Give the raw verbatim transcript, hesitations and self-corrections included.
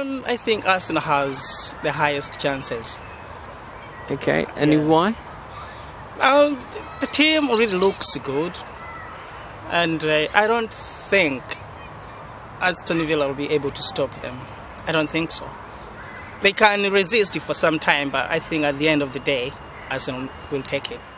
Um, I think Arsenal has the highest chances. Okay, and Yeah. why? Um, the team really looks good, and uh, I don't think Aston Villa will be able to stop them. I don't think so. They can resist it for some time, but I think at the end of the day, Arsenal will take it.